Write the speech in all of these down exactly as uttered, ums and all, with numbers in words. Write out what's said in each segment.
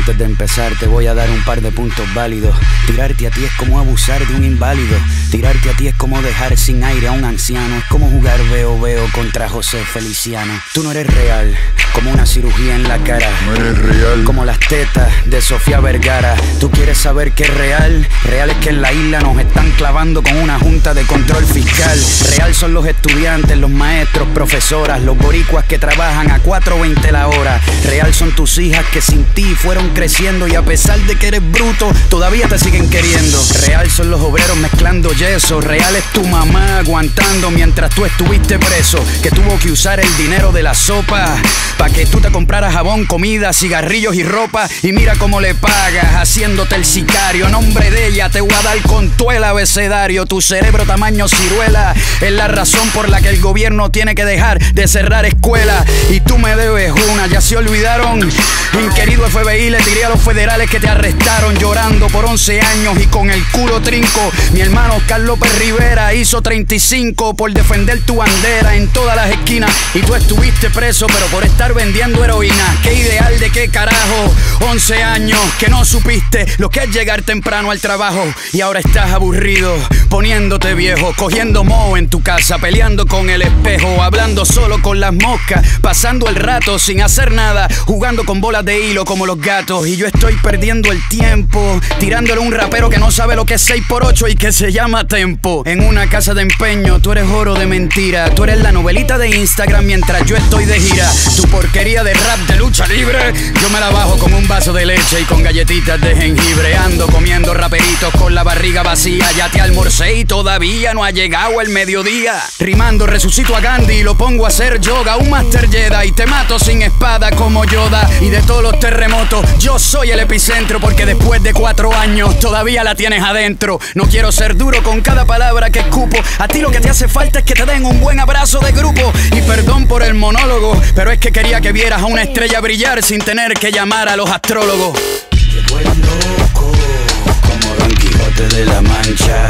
Antes de empezar te voy a dar un par de puntos válidos. Tirarte a ti es como abusar de un inválido. Tirarte a ti es como dejar sin aire a un anciano. Es como jugar veo veo contra José Feliciano. Tú no eres real, como una cirugía en la cara. No eres real, como las tetas de Sofía Vergara. ¿Tú quieres saber qué es real? Real es que en la isla nos están clavando con una junta de control fiscal. Real son los estudiantes, los maestros, profesoras, los boricuas que trabajan a cuatro veinte la hora. Real son tus hijas que sin ti fueron creciendo y a pesar de que eres bruto, todavía te siguen queriendo. Real son los obreros mezclando yeso. Real es tu mamá aguantando mientras tú estuviste preso, que tuvo que usar el dinero de la sopa pa' que tú te compraras jabón, comida, cigarrillos y ropa. Y mira cómo le pagas haciéndote el sicario. Nombre de ella te voy a dar con todo el abecedario. Tu cerebro tamaño ciruela es la razón por la que el gobierno tiene que dejar de cerrar escuelas. Y tú me debes una, ya se olvidaron. Inquerido F B I, le tiré a los federales que te arrestaron llorando por once años y con el culo trinco. Mi hermano Carlos López Rivera hizo treinta y cinco por defender tu bandera en todas las esquinas. Y tú estuviste preso, pero por estar vendiendo heroína. Qué ideal de qué carajo. once años que no supiste lo que es llegar temprano al trabajo. Y ahora estás aburrido, poniéndote viejo, cogiendo moho en tu casa, peleando con el espejo, hablando solo con las moscas, pasando el rato sin hacer nada, jugando con bolas de hilo como los gatos. Y yo estoy perdiendo el tiempo tirándole a un rapero que no sabe lo que es seis por ocho y que se llama tempo. En una casa de empeño tú eres oro de mentira. Tú eres la novelita de Instagram mientras yo estoy de gira. Tu porquería de rap de lucha libre yo me la bajo con un vaso de leche y con galletitas de jengibre. Ando comiendo raperitos con la barriga vacía. Ya te almorcé y todavía no ha llegado el mediodía. Rimando resucito a Gandhi y lo pongo a hacer yoga. Un Master Jedi y te mato sin espada como Yoda. Y de todos los terremotos yo soy el epicentro, porque después de cuatro años todavía la tienes adentro. No quiero ser duro con cada palabra que escupo. A ti lo que te hace falta es que te den un buen abrazo de grupo. Y perdón por el monólogo, pero es que quería que vieras a una estrella brillar sin tener que llamar a los astrólogos. Llegó el loco, como Don Quijote de la Mancha.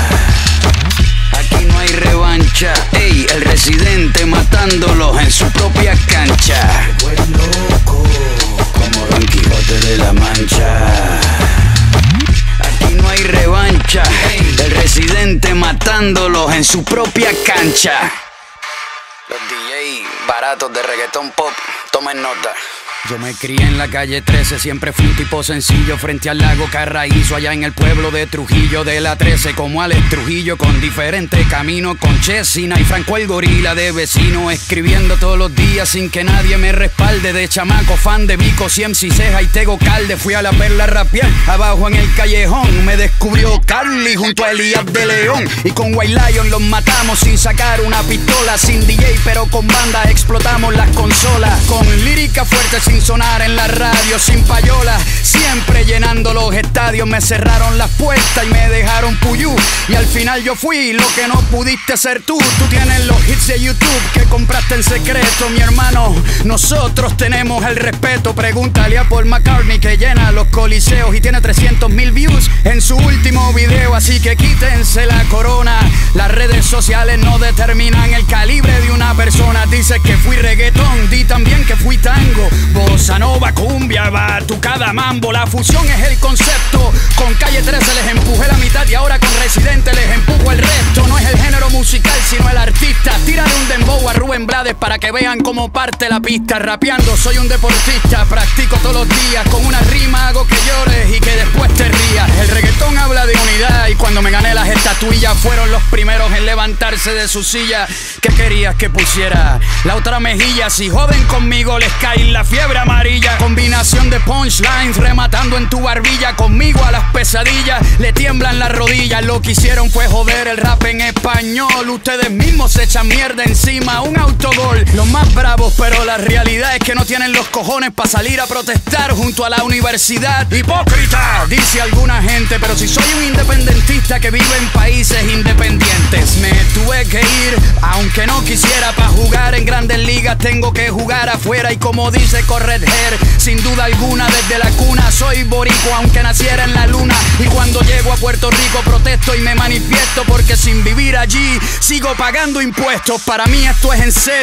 Aquí no hay revancha. Ey, el residente matándolos en su propia cancha. Llegó el loco, como Don Quijote de la Mancha. Aquí no hay revancha. Ey, el residente matándolos en su propia cancha. Los D J baratos de reggaetón pop, tomen nota. Yo me crié en la calle trece, siempre fui un tipo sencillo frente al lago Carraízo, allá en el pueblo de Trujillo de la trece, como Alex Trujillo con diferentes caminos, con Chesina y Franco el gorila de vecino, escribiendo todos los días sin que nadie me respalde. De chamaco fan de Vico, Ciem, Ceja y Tego Calde, fui a la Perla a rapear abajo en el callejón. Me descubrió Carly junto a Elías de León y con White Lion los matamos sin sacar una pistola, sin D J pero con banda explotamos las consolas, con lírica fuerte sin sonar en la radio, sin payola, siempre llenando los estadios. Me cerraron las puertas y me dejaron puyú, y al final yo fui lo que no pudiste ser tú. Tú tienes los hits de YouTube que compraste en secreto, mi hermano. Nosotros tenemos el respeto. Pregúntale a Paul McCartney, que llena los coliseos y tiene trescientos mil views en su último video. Así que quítense la corona. Las redes sociales no determinan el calibre de una persona. Dices que fui reggaetón, di también que fui tango, bossa nova, cumbia, batucada, mambo. La fusión es el concepto. Con Calle trece les empujé la mitad y ahora con Residente les empujo el resto. No es el género musical sino el artista. Tírale un dembow a Rubén Blades para que vean cómo parte la pista. Rapeando soy un deportista, practico todos los días. Con una rima hago que llores y que después te rías. El reggaetón habla de unidad y cuando me gané las estatuillas fueron los primeros en levantarse de su silla. ¿Qué querías que pusiera? La otra mejilla. Si joden conmigo les cae la fiebre amarilla. Combinación de punchlines rematando en tu barbilla. Conmigo a las pesadillas le tiemblan las rodillas. Lo que hicieron fue joder el rap en español. Ustedes mismos se echan mierda encima. Un autogol, los más bravos, pero la realidad es que no tienen los cojones para salir a protestar junto a la universidad. Hipócrita, dice alguna gente, pero si soy un independentista que vive en países independientes. Me tuve que ir, aunque no quisiera. Para jugar en grandes ligas tengo que jugar afuera. Y como dice Corredher, sin duda alguna desde la cuna soy boricua, aunque naciera en la luna. Y cuando llego a Puerto Rico protesto y me manifiesto, porque sin vivir allí sigo pagando impuestos. Para mí esto es en serio.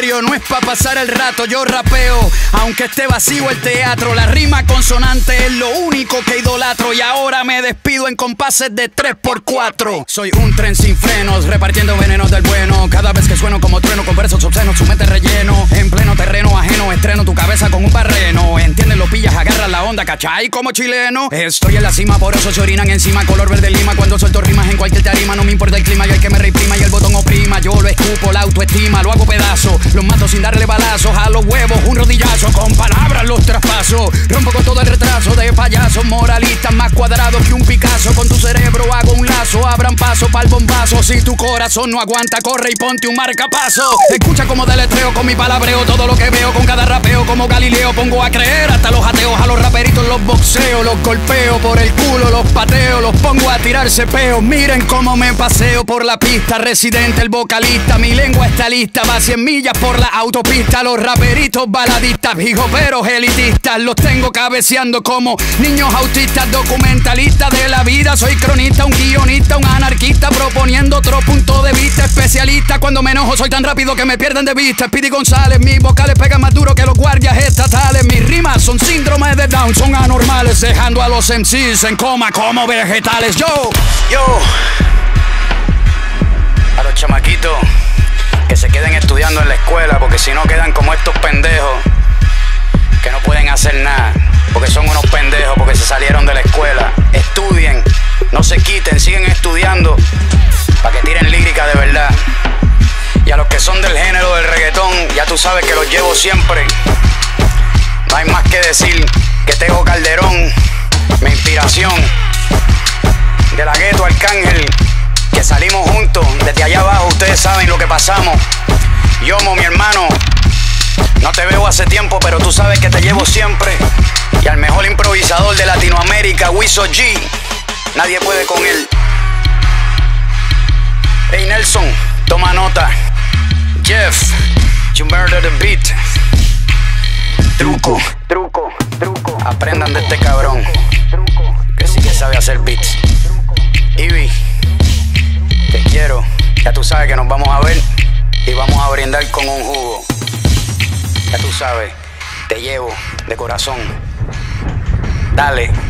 serio, no es pa' pasar el rato. Yo rapeo, aunque esté vacío el teatro. La rima consonante es lo único que idolatro. Y ahora me despido en compases de tres por cuatro. Soy un tren sin frenos, repartiendo venenos del bueno. Cada vez que sueno como trueno, con versos obscenos, su mente relleno. En pleno terreno ajeno, estreno tu cabeza con un barreno. Entiendes, lo pillas, agarras la onda, ¿cachai? Como chileno. Estoy en la cima, por eso se orinan encima. Color verde lima, cuando suelto rimas en cualquier tarima. No me importa el clima y el que me reprima y el botón oprima. Yo lo escupo, la autoestima, lo hago pedazo. Los mato sin darle balazos, a los huevos un rodillazo. Con palabras los traspaso, rompo con todo el retraso de payasos moralistas más cuadrados que un Picasso. Con tu cerebro hago un lazo, abran paso pa'l bombazo. Si tu corazón no aguanta, corre y ponte un marcapaso. Escucha como deletreo con mi palabreo todo lo que veo con cada rapeo. Como Galileo pongo a creer hasta los ateos. A los raperitos los boxeo, los golpeo por el culo, los pateo, los pongo a tirarse peos. Miren cómo me paseo por la pista, Residente el vocalista. Mi lengua está lista, va cien millas por la autopista. Los raperitos baladistas, hijoperos elitistas, los tengo cabeceando como niños autistas. Documentalista de la vida, soy cronista, un guionista, un anarquista, proponiendo otro punto de vista. Especialista, cuando me enojo soy tan rápido que me pierden de vista. Speedy González, mis vocales pegan más duro que los guardias estatales. Mis rimas son síndrome de Down, son anormales, dejando a los M Cs en coma como vegetales. Yo, yo, a los chamaquitos que se queden estudiando en la escuela, porque si no quedan como estos pendejos que no pueden hacer nada, porque son unos pendejos, porque se salieron de la escuela. Estudien, no se quiten, siguen estudiando para que tiren lírica de verdad. Y a los que son del género del reggaetón, ya tú sabes que los llevo siempre. No hay más que decir que Tego Calderón, mi inspiración, de la Gueto Arcángel, que salimos juntos desde allá abajo, ustedes saben lo que pasamos. Yomo, mi hermano, no te veo hace tiempo, pero tú sabes que te llevo siempre. Y al mejor improvisador de Latinoamérica, Wiso G, nadie puede con él. Hey Nelson, toma nota. Jeff, you murder the beat. Truco, truco, truco. Aprendan de este cabrón, que sí que sabe hacer beats. Ivy, te quiero. Ya tú sabes que nos vamos a ver y vamos a brindar con un jugo. Ya tú sabes, te llevo de corazón. Dale.